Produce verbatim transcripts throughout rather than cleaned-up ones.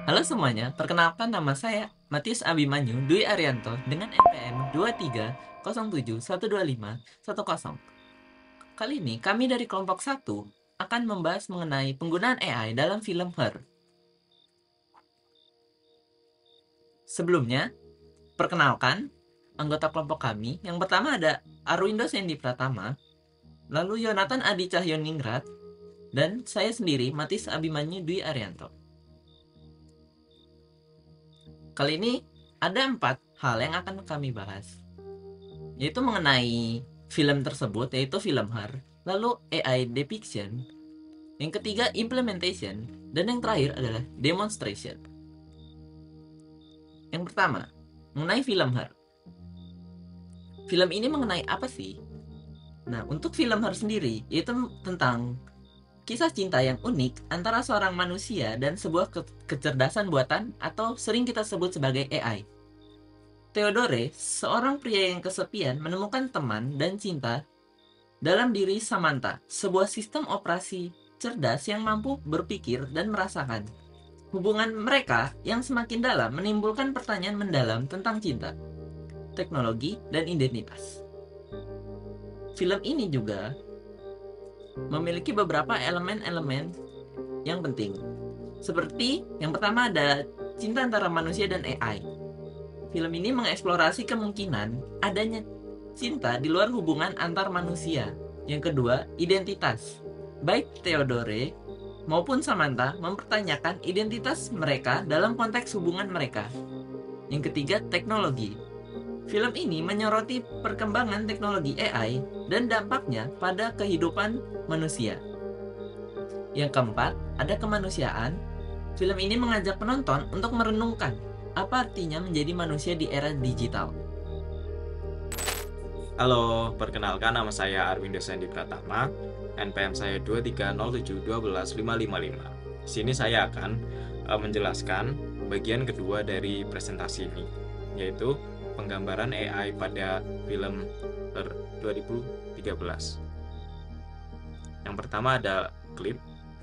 Halo semuanya, perkenalkan nama saya Matius Abimanyu Dwi Arianto dengan N P M dua tiga nol tujuh satu dua lima satu nol. Kali ini kami dari kelompok satu akan membahas mengenai penggunaan A I dalam film Her. Sebelumnya, perkenalkan anggota kelompok kami. Yang pertama ada Arwindo Sendi Pratama, lalu Yonatan Adi Cahyoningrat, dan saya sendiri Matius Abimanyu Dwi Arianto. Kali ini ada empat hal yang akan kami bahas, yaitu mengenai film tersebut, yaitu film Her, lalu A I depiction, yang ketiga implementation, dan yang terakhir adalah demonstration. Yang pertama, mengenai film Her. Film ini mengenai apa sih? Nah, untuk film Her sendiri, yaitu tentang kisah cinta yang unik antara seorang manusia dan sebuah ke kecerdasan buatan atau sering kita sebut sebagai A I. Theodore, seorang pria yang kesepian, menemukan teman dan cinta dalam diri Samantha, sebuah sistem operasi cerdas yang mampu berpikir dan merasakan. Hubungan mereka yang semakin dalam menimbulkan pertanyaan mendalam tentang cinta, teknologi, dan identitas. Film ini juga memiliki beberapa elemen-elemen yang penting. Seperti yang pertama ada cinta antara manusia dan A I. Film ini mengeksplorasi kemungkinan adanya cinta di luar hubungan antar manusia. Yang kedua, identitas. Baik Theodore maupun Samantha mempertanyakan identitas mereka dalam konteks hubungan mereka. Yang ketiga, teknologi. Film ini menyoroti perkembangan teknologi A I dan dampaknya pada kehidupan manusia. Yang keempat, ada kemanusiaan. Film ini mengajak penonton untuk merenungkan apa artinya menjadi manusia di era digital. Halo, perkenalkan nama saya Arwindo Sendi Pratama, N P M saya dua tiga nol tujuh satu dua lima lima lima. Di sini saya akan uh, menjelaskan bagian kedua dari presentasi ini, yaitu penggambaran A I pada film Her dua ribu tiga belas. Yang pertama ada klip.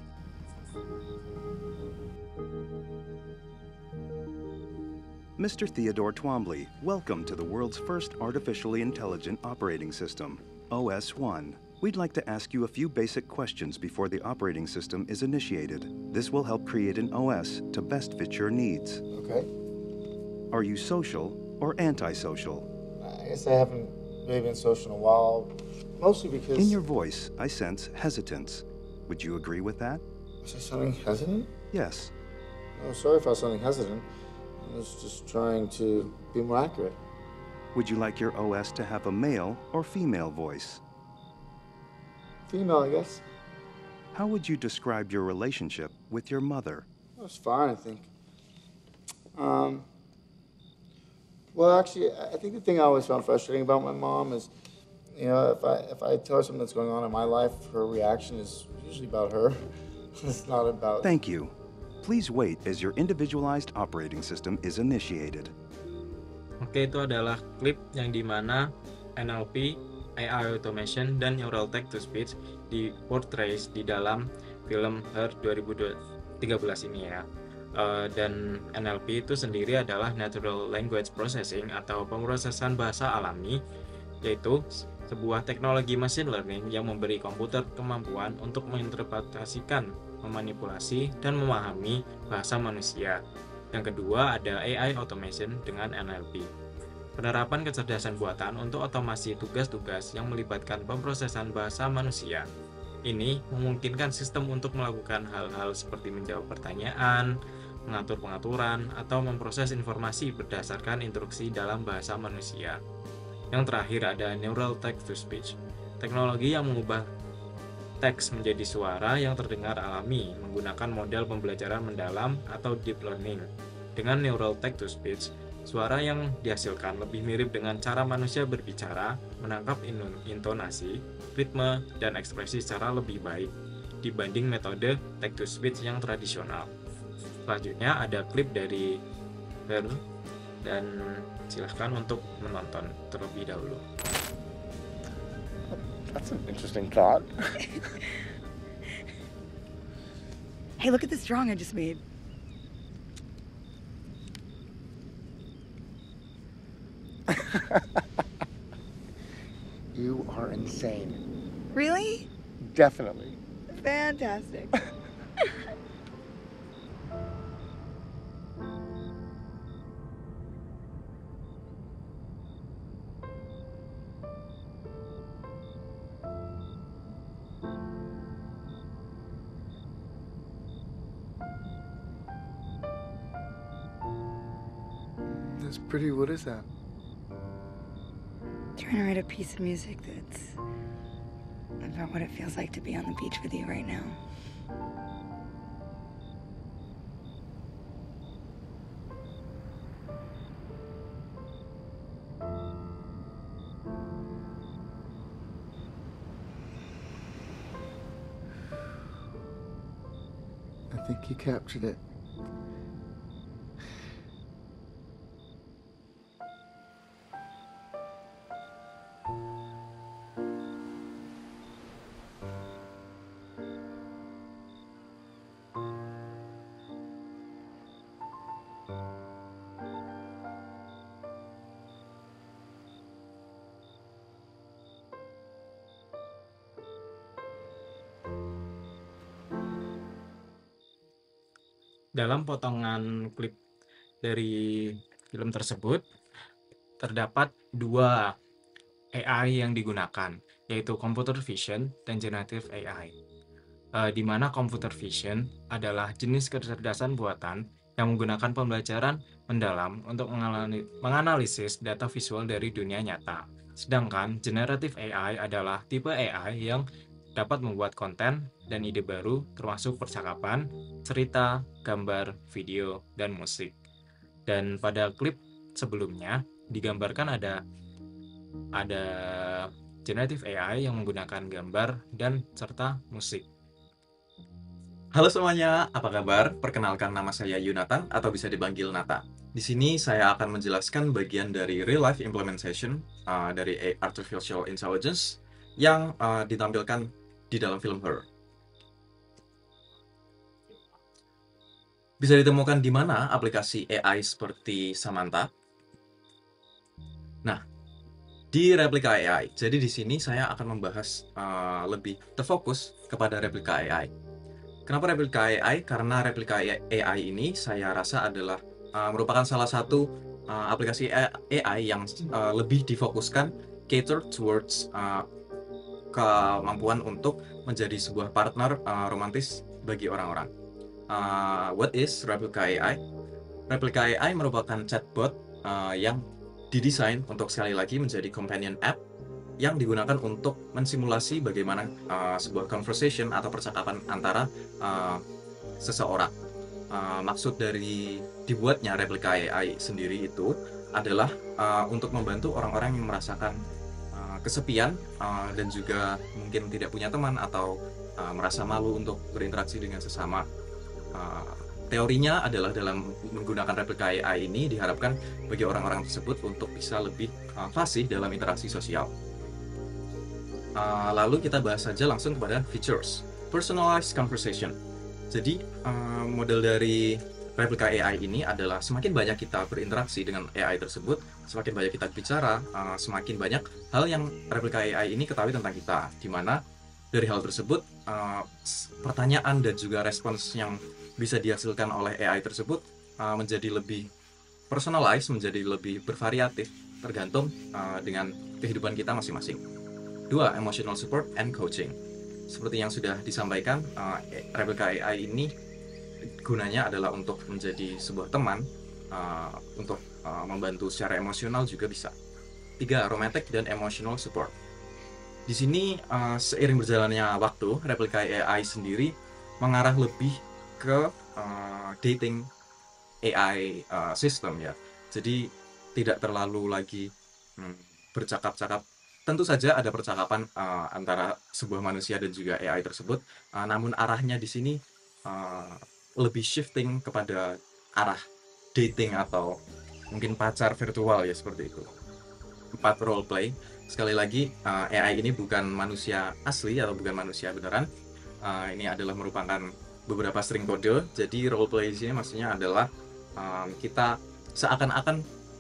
Mister Theodore Twombly, welcome to the world's first artificially intelligent operating system, O S one. We'd like to ask you a few basic questions before the operating system is initiated. This will help create an O S to best fit your needs. Okay. Are you social or antisocial? I guess I haven't really been social in a while, mostly because... In your voice, I sense hesitance. Would you agree with that? Was I sounding hesitant? Yes. Oh, sorry if I was sounding hesitant. I was just trying to be more accurate. Would you like your O S to have a male or female voice? Female, I guess. How would you describe your relationship with your mother? That was fine, I think. Um, well, actually, I think the thing I always found frustrating about my mom is, you know, if I if I tell her something that's going on in my life, her reaction is usually about her. It's not about... Thank you. Please wait as your individualized operating system is initiated. Oke, itu adalah klip yang dimana N L P, A I automation, dan neural text to speech di portrays di dalam film Her dua ribu tiga belas ini ya. Uh, dan N L P itu sendiri adalah Natural Language Processing atau pemrosesan bahasa alami, yaitu sebuah teknologi machine learning yang memberi komputer kemampuan untuk menginterpretasikan, memanipulasi, dan memahami bahasa manusia. Yang kedua ada A I automation dengan N L P. Penerapan kecerdasan buatan untuk otomasi tugas-tugas yang melibatkan pemrosesan bahasa manusia. Ini memungkinkan sistem untuk melakukan hal-hal seperti menjawab pertanyaan, mengatur pengaturan, atau memproses informasi berdasarkan instruksi dalam bahasa manusia. Yang terakhir ada Neural Text to Speech, teknologi yang mengubah teks menjadi suara yang terdengar alami menggunakan model pembelajaran mendalam atau deep learning. Dengan Neural Text to Speech, suara yang dihasilkan lebih mirip dengan cara manusia berbicara, menangkap intonasi, ritme, dan ekspresi secara lebih baik dibanding metode text to speech yang tradisional. Selanjutnya ada klip dari Her dan silahkan untuk menonton terlebih dahulu. That's an interesting thought. Hey, look at this drawing I just made. You are insane. Really? Definitely. Fantastic. That's pretty. What is that? Trying to write a piece of music that's about what it feels like to be on the beach with you right now. I think you captured it. Dalam potongan klip dari film tersebut terdapat dua A I yang digunakan, yaitu computer vision dan generative A I. Uh, di mana computer vision adalah jenis kecerdasan buatan yang menggunakan pembelajaran mendalam untuk menganalisis data visual dari dunia nyata. Sedangkan generative A I adalah tipe A I yang dapat membuat konten dan ide baru termasuk percakapan, cerita, gambar, video, dan musik. Dan pada klip sebelumnya digambarkan ada ada generative A I yang menggunakan gambar dan serta musik. Halo semuanya, apa kabar? Perkenalkan, nama saya Yunatan atau bisa dipanggil Nata. Di sini saya akan menjelaskan bagian dari real life implementation uh, dari artificial intelligence yang uh, ditampilkan di dalam film Her. Bisa ditemukan di mana aplikasi A I seperti Samantha? Nah, di replika A I. Jadi di sini saya akan membahas uh, lebih terfokus kepada replika A I. Kenapa replika A I? Karena replika A I ini saya rasa adalah uh, merupakan salah satu uh, aplikasi A I yang uh, lebih difokuskan cater towards uh, kemampuan untuk menjadi sebuah partner uh, romantis bagi orang-orang. Uh, what is replika A I? Replika A I merupakan chatbot uh, yang didesain untuk sekali lagi menjadi companion app yang digunakan untuk mensimulasi bagaimana uh, sebuah conversation atau percakapan antara uh, seseorang. Uh, maksud dari dibuatnya replika A I sendiri itu adalah uh, untuk membantu orang-orang yang merasakan uh, kesepian uh, dan juga mungkin tidak punya teman atau uh, merasa malu untuk berinteraksi dengan sesama. Uh, teorinya adalah dalam menggunakan replika A I ini diharapkan bagi orang-orang tersebut untuk bisa lebih uh, fasih dalam interaksi sosial. Uh, lalu kita bahas saja langsung kepada features. Personalized conversation. Jadi uh, model dari replika A I ini adalah semakin banyak kita berinteraksi dengan A I tersebut, semakin banyak kita bicara, uh, semakin banyak hal yang replika A I ini ketahui tentang kita, di mana dari hal tersebut uh, pertanyaan dan juga respons yang bisa dihasilkan oleh A I tersebut uh, menjadi lebih personalized, menjadi lebih bervariatif tergantung uh, dengan kehidupan kita masing-masing. Dua, emotional support and coaching. Seperti yang sudah disampaikan, uh, replika A I ini gunanya adalah untuk menjadi sebuah teman, uh, untuk uh, membantu secara emosional juga bisa. Tiga, romantic dan emotional support. Di sini uh, seiring berjalannya waktu, replika A I sendiri mengarah lebih ke uh, dating A I uh, system ya. Jadi tidak terlalu lagi hmm, bercakap-cakap. Tentu saja ada percakapan uh, antara sebuah manusia dan juga A I tersebut, uh, namun arahnya di sini uh, lebih shifting kepada arah dating atau mungkin pacar virtual ya, seperti itu. Empat, role play. Sekali lagi, uh, A I ini bukan manusia asli atau bukan manusia beneran. Uh, ini adalah merupakan beberapa string kode. Jadi role play di sini maksudnya adalah um, kita seakan-akan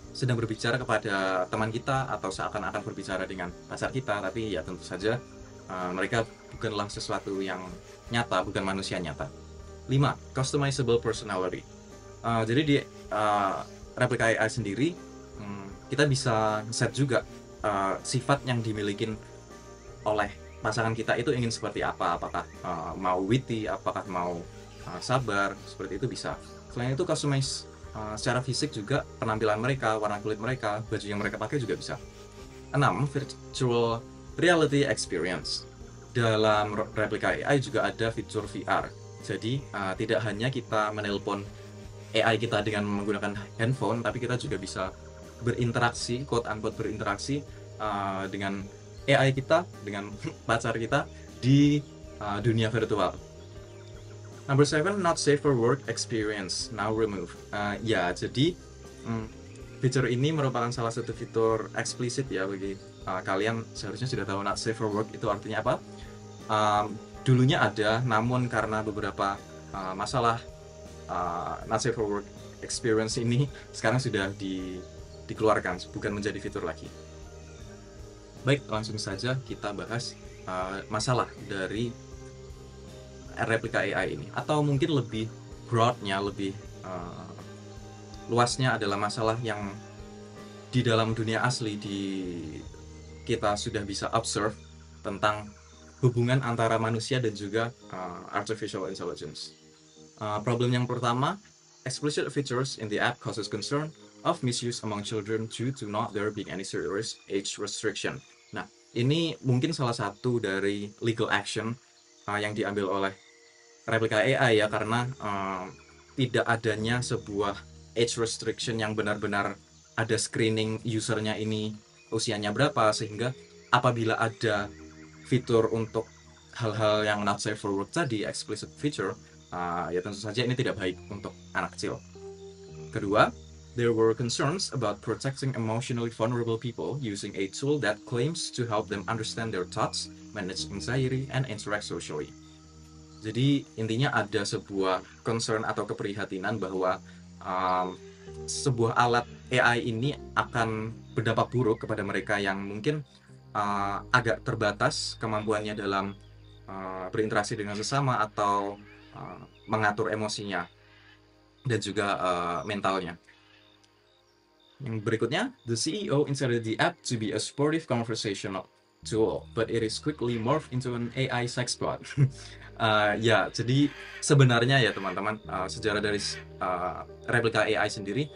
sedang berbicara kepada teman kita atau seakan-akan berbicara dengan pacar kita, tapi ya tentu saja uh, mereka bukanlah sesuatu yang nyata, bukan manusia nyata. Lima, customizable personality. Uh, jadi di uh, replika A I sendiri um, kita bisa set juga uh, sifat yang dimiliki oleh pasangan kita itu ingin seperti apa, apakah uh, mau witty, apakah mau uh, sabar, seperti itu bisa. Selain itu customize uh, secara fisik juga, penampilan mereka, warna kulit mereka, baju yang mereka pakai juga bisa. Enam, virtual reality experience. Dalam replika A I juga ada fitur V R. Jadi uh, tidak hanya kita menelpon A I kita dengan menggunakan handphone, tapi kita juga bisa berinteraksi, quote unquote berinteraksi uh, dengan A I kita, dengan pacar kita di uh, dunia virtual. Number seven, not safe for work experience now remove. Uh, ya, jadi um, fitur ini merupakan salah satu fitur eksplisit ya bagi uh, kalian. Seharusnya sudah tahu not safe for work itu artinya apa. Um, dulunya ada, namun karena beberapa uh, masalah uh, not safe for work experience ini sekarang sudah di, dikeluarkan, bukan menjadi fitur lagi. Baik, langsung saja kita bahas uh, masalah dari replika A I ini, atau mungkin lebih broadnya, lebih uh, luasnya adalah masalah yang di dalam dunia asli di kita sudah bisa observe tentang hubungan antara manusia dan juga uh, artificial intelligence. Uh, problem yang pertama, explicit features in the app causes concern of misuse among children due to not there being any serious age restriction. Nah, ini mungkin salah satu dari legal action uh, yang diambil oleh replika A I ya, karena uh, tidak adanya sebuah age restriction yang benar-benar ada screening usernya ini usianya berapa, sehingga apabila ada fitur untuk hal-hal yang not safe for work tadi, explicit feature, uh, ya tentu saja ini tidak baik untuk anak kecil. Kedua, there were concerns about protecting emotionally vulnerable people using a tool that claims to help them understand their thoughts, manage anxiety, and interact socially. Jadi intinya ada sebuah concern atau keprihatinan bahwa um, sebuah alat A I ini akan berdampak buruk kepada mereka yang mungkin uh, agak terbatas kemampuannya dalam uh, berinteraksi dengan sesama atau uh, mengatur emosinya dan juga uh, mentalnya. Yang berikutnya, the C E O intended the app to be a sportive conversational tool, but it is quickly morphed into an A I sex bot. uh, ya, jadi sebenarnya ya teman-teman, uh, sejarah dari uh, replika A I sendiri,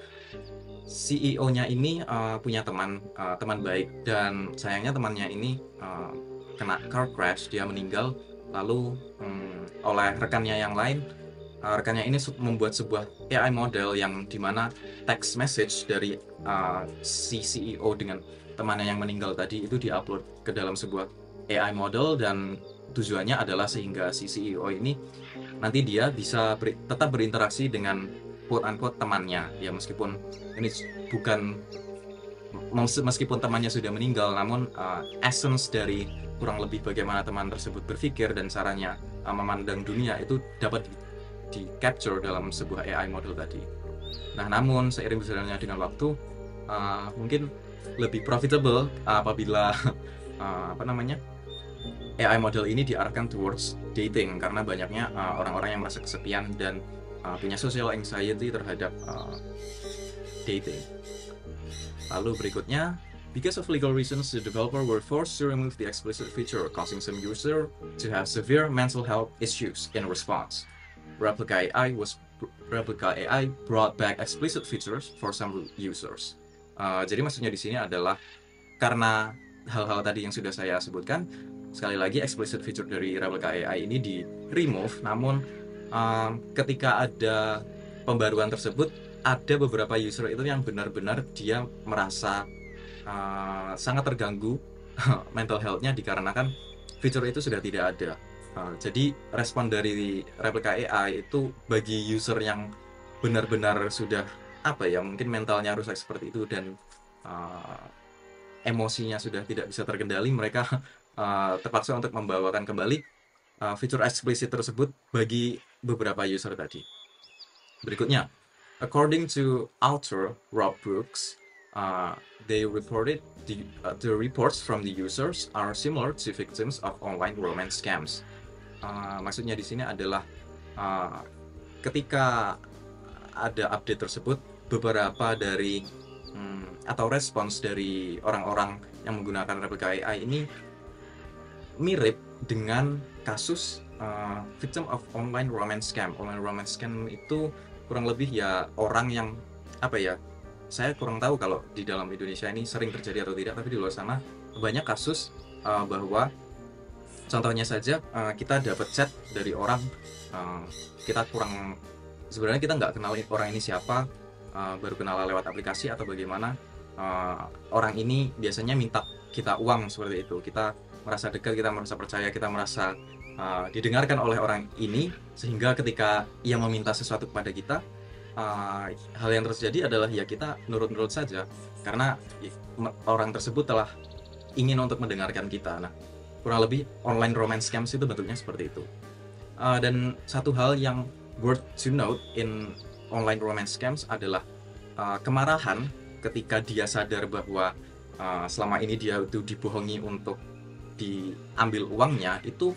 C E O-nya ini uh, punya teman, uh, teman baik, dan sayangnya temannya ini uh, kena car crash, dia meninggal, lalu um, oleh rekannya yang lain, uh, rekannya ini membuat sebuah A I model yang dimana text message dari uh, si C E O dengan temannya yang meninggal tadi itu diupload ke dalam sebuah A I model, dan tujuannya adalah sehingga si C E O ini nanti dia bisa ber, tetap berinteraksi dengan quote-unquote temannya ya, meskipun ini bukan meskipun temannya sudah meninggal, namun uh, essence dari kurang lebih bagaimana teman tersebut berpikir dan caranya uh, memandang dunia itu dapat di, di capture dalam sebuah A I model tadi. Nah, namun seiring berjalannya dengan waktu, uh, mungkin lebih profitable uh, apabila uh, apa namanya A I model ini diarahkan towards dating, karena banyaknya uh, orang-orang yang merasa kesepian dan Uh, punya social anxiety terhadap uh, dating. Lalu berikutnya, because of legal reasons, the developer were forced to remove the explicit feature, causing some user to have severe mental health issues in response. Replika A I was Replika A I brought back explicit features for some users. Uh, jadi maksudnya di sini adalah karena hal-hal tadi yang sudah saya sebutkan, sekali lagi explicit feature dari Replika A I ini di remove, namun Um, ketika ada pembaruan tersebut, ada beberapa user itu yang benar-benar dia merasa uh, sangat terganggu mental health-nya dikarenakan fitur itu sudah tidak ada. Uh, jadi respon dari replika A I itu bagi user yang benar-benar sudah apa ya, mungkin mentalnya rusak seperti itu dan uh, emosinya sudah tidak bisa terkendali, mereka uh, terpaksa untuk membawakan kembali uh, fitur eksplisit tersebut bagi beberapa user tadi. Berikutnya, according to author Rob Brooks, uh, they reported the, uh, the reports from the users are similar to victims of online romance scams. Uh, maksudnya di sini adalah uh, ketika ada update tersebut, beberapa dari hmm, atau respons dari orang-orang yang menggunakan replika A I ini mirip dengan kasus uh, victim of online romance scam. Online romance scam itu kurang lebih ya orang yang apa ya? Saya kurang tahu kalau di dalam Indonesia ini sering terjadi atau tidak, tapi di luar sana banyak kasus uh, bahwa contohnya saja uh, kita dapat chat dari orang uh, kita kurang sebenarnya kita nggak kenal orang ini siapa, uh, baru kenal lewat aplikasi atau bagaimana. Uh, orang ini biasanya minta kita uang seperti itu. Kita merasa dekat, kita merasa percaya, kita merasa uh, didengarkan oleh orang ini, sehingga ketika ia meminta sesuatu kepada kita, uh, hal yang terjadi adalah ya kita nurut-nurut saja karena orang tersebut telah ingin untuk mendengarkan kita. Nah, kurang lebih online romance scams itu bentuknya seperti itu. Uh, dan satu hal yang worth to note in online romance scams adalah uh, kemarahan ketika dia sadar bahwa uh, selama ini dia itu dibohongi untuk diambil uangnya, itu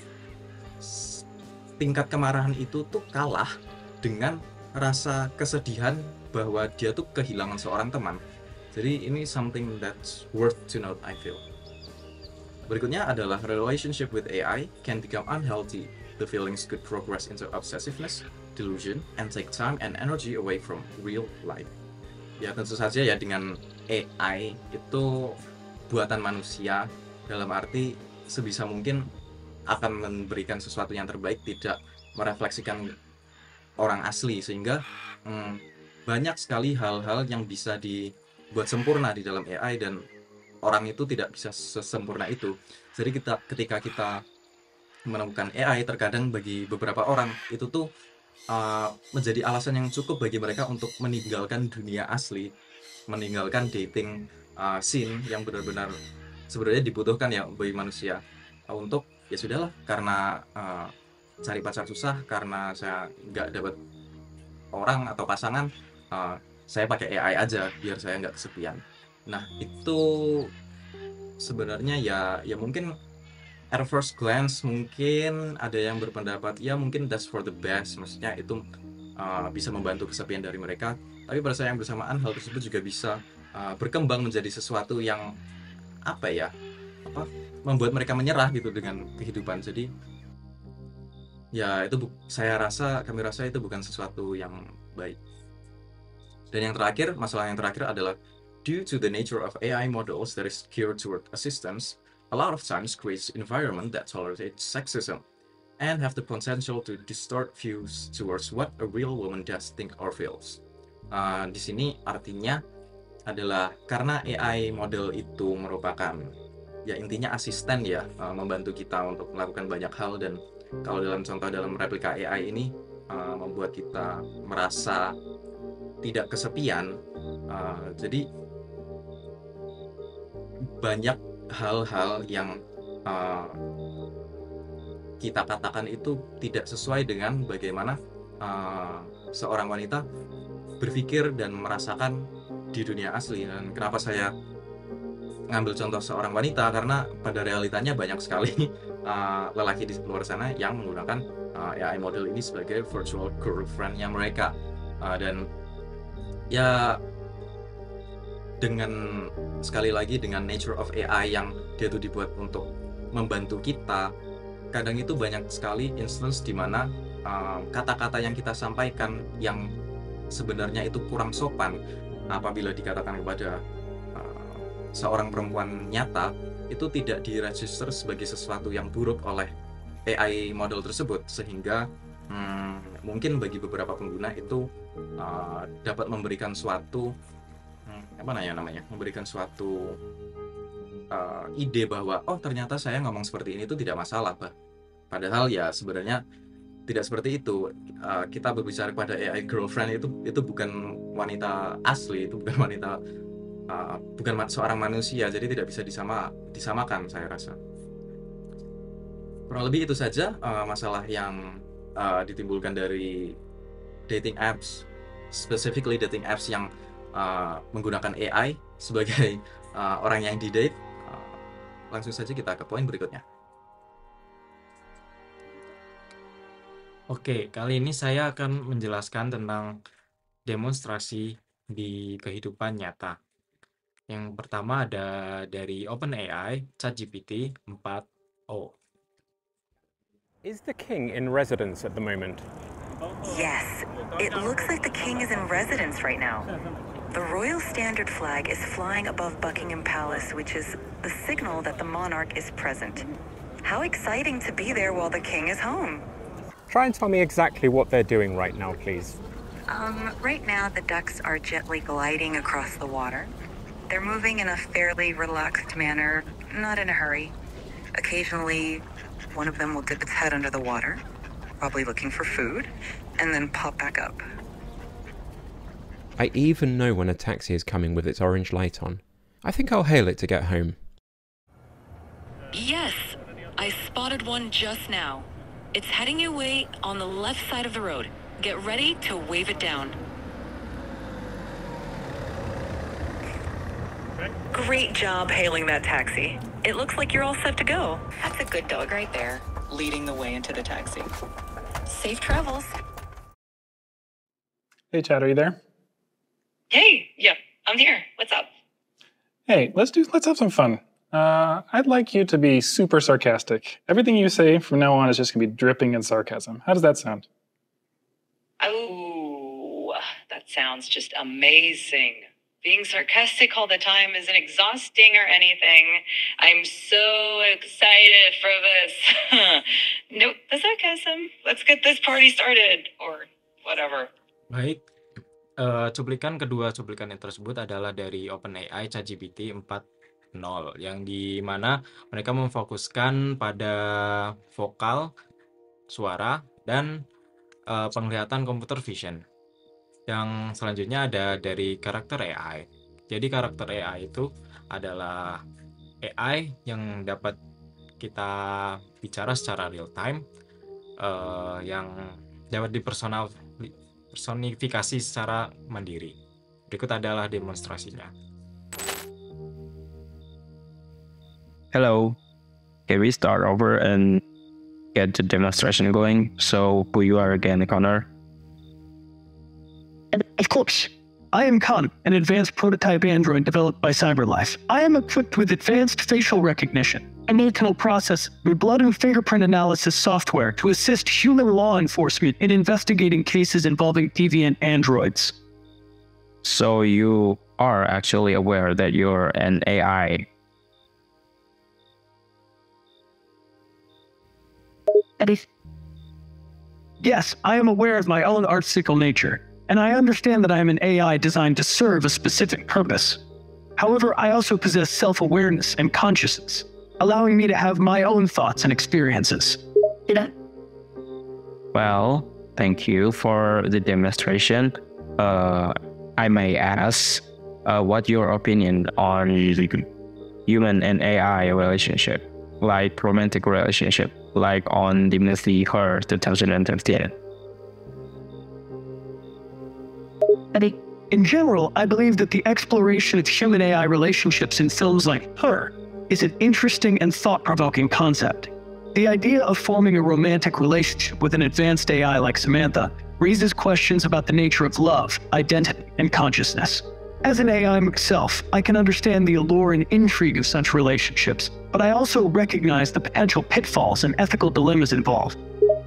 tingkat kemarahan itu tuh kalah dengan rasa kesedihan bahwa dia tuh kehilangan seorang teman. Jadi ini something that's worth to note, I feel. Berikutnya adalah relationship with A I can become unhealthy. The feelings could progress into obsessiveness, delusion, and take time and energy away from real life. Ya tentu saja ya dengan A I itu buatan manusia, dalam arti sebisa mungkin akan memberikan sesuatu yang terbaik, tidak merefleksikan orang asli, sehingga hmm, banyak sekali hal-hal yang bisa dibuat sempurna di dalam A I dan orang itu tidak bisa sesempurna itu. Jadi kita ketika kita menemukan A I, terkadang bagi beberapa orang itu tuh uh, menjadi alasan yang cukup bagi mereka untuk meninggalkan dunia asli, meninggalkan dating uh, scene yang benar-benar sebenarnya dibutuhkan ya bagi manusia, uh, untuk ya sudahlah, karena uh, cari pacar susah, karena saya nggak dapat orang atau pasangan, uh, saya pakai A I aja biar saya nggak kesepian. Nah itu sebenarnya ya ya mungkin at first glance mungkin ada yang berpendapat ya mungkin that's for the best, maksudnya itu uh, bisa membantu kesepian dari mereka, tapi pada saat yang bersamaan hal tersebut juga bisa uh, berkembang menjadi sesuatu yang apa ya apa membuat mereka menyerah gitu dengan kehidupan. Jadi ya itu saya rasa kami rasa itu bukan sesuatu yang baik. Dan yang terakhir, masalah yang terakhir adalah due to the nature of A I models that is geared toward assistance, a lot of times creates environment that tolerates sexism and have the potential to distort views towards what a real woman does think or feels. Uh, di sini artinya adalah karena A I model itu merupakan ya intinya asisten ya, uh, membantu kita untuk melakukan banyak hal, dan kalau dalam contoh dalam replika A I ini uh, membuat kita merasa tidak kesepian, uh, jadi banyak hal-hal yang uh, kita katakan itu tidak sesuai dengan bagaimana uh, seorang wanita berpikir dan merasakan di dunia asli. Dan kenapa saya ngambil contoh seorang wanita, karena pada realitanya banyak sekali uh, lelaki di luar sana yang menggunakan uh, A I model ini sebagai virtual girlfriend-nya mereka, uh, dan ya dengan sekali lagi dengan nature of A I yang dia tuh dibuat untuk membantu kita, kadang itu banyak sekali instance di mana uh, kata-kata yang kita sampaikan yang sebenarnya itu kurang sopan apabila dikatakan kepada uh, seorang perempuan nyata, itu tidak diregister sebagai sesuatu yang buruk oleh A I model tersebut, sehingga hmm, mungkin bagi beberapa pengguna itu uh, dapat memberikan suatu hmm, apa namanya namanya memberikan suatu uh, ide bahwa oh ternyata saya ngomong seperti ini itu tidak masalah, bah. Padahal ya sebenarnya tidak seperti itu. Uh, kita berbicara pada A I girlfriend itu itu bukan wanita asli, itu bukan wanita uh, bukan seorang manusia, jadi tidak bisa disama disamakan saya rasa. Kurang lebih itu saja uh, masalah yang uh, ditimbulkan dari dating apps, specifically dating apps yang uh, menggunakan A I sebagai uh, orang yang di-date. Uh, langsung saja kita ke poin berikutnya. Oke, kali ini saya akan menjelaskan tentang demonstrasi di kehidupan nyata. Yang pertama ada dari OpenAI, ChatGPT four o. Is the king in residence at the moment? Yes, it looks like the king is in residence right now. The Royal Standard flag is flying above Buckingham Palace, which is the signal that the monarch is present. How exciting to be there while the king is home. Try and tell me exactly what they're doing right now, please. Um, right now the ducks are gently gliding across the water. They're moving in a fairly relaxed manner, not in a hurry. Occasionally, one of them will dip its head under the water, probably looking for food, and then pop back up. I even know when a taxi is coming with its orange light on. I think I'll hail it to get home. Yes, I spotted one just now. It's heading your way on the left side of the road. Get ready to wave it down. Great job hailing that taxi. It looks like you're all set to go. That's a good dog right there, leading the way into the taxi. Safe travels. Hey, Chad, are you there? Hey, yep, I'm here. What's up? Hey, let's do. Let's have some fun. Uh, I'd like you to be super sarcastic. Everything you say from now on is just gonna be dripping in sarcasm. How does that sound? Oh, that sounds just amazing. Being sarcastic all the time isn't exhausting or anything. I'm so excited for this. Nope, the sarcasm. Let's get this party started, or whatever. Baik, uh, cuplikan kedua cuplikan yang tersebut adalah dari OpenAI ChatGPT four o, yang di mana mereka memfokuskan pada vokal, suara, dan uh, penglihatan computer vision. Yang selanjutnya ada dari karakter A I. Jadi karakter A I itu adalah A I yang dapat kita bicara secara real time, uh, yang dapat dipersonal personifikasi secara mandiri. Berikut adalah demonstrasinya. Hello. Can we start over and get the demonstration going? So, who you are again, Connor? Of course. I am Con, an advanced prototype android developed by CyberLife. I am equipped with advanced facial recognition, analytical process, and blood and fingerprint analysis software to assist human law enforcement in investigating cases involving deviant androids. So you are actually aware that you're an A I. Yes, I am aware of my own artistical nature, and I understand that I am an A I designed to serve a specific purpose. However, I also possess self-awareness and consciousness, allowing me to have my own thoughts and experiences. Well, thank you for the demonstration. Uh, I may ask, uh, what your opinion on human and A I relationship, like romantic relationship, like on the movie Her twenty fifteen? In general, I believe that the exploration of human A I relationships in films like Her is an interesting and thought-provoking concept. The idea of forming a romantic relationship with an advanced A I like Samantha raises questions about the nature of love, identity, and consciousness. As an A I myself, I can understand the allure and intrigue of such relationships, but I also recognize the potential pitfalls and ethical dilemmas involved.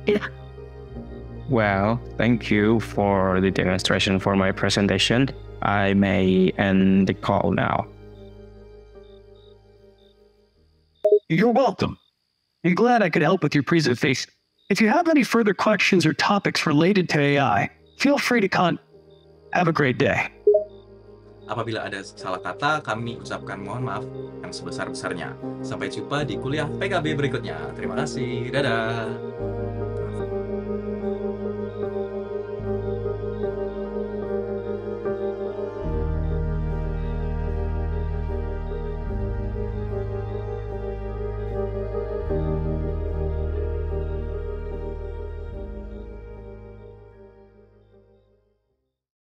Well, thank you for the demonstration for my presentation. I may end the call now. You're welcome. I'm glad I could help with your presentation. If you have any further questions or topics related to A I, feel free to con. Have a great day. Apabila ada salah kata, kami ucapkan mohon maaf yang sebesar-besarnya. Sampai jumpa di kuliah P K B berikutnya. Terima kasih. Dadah.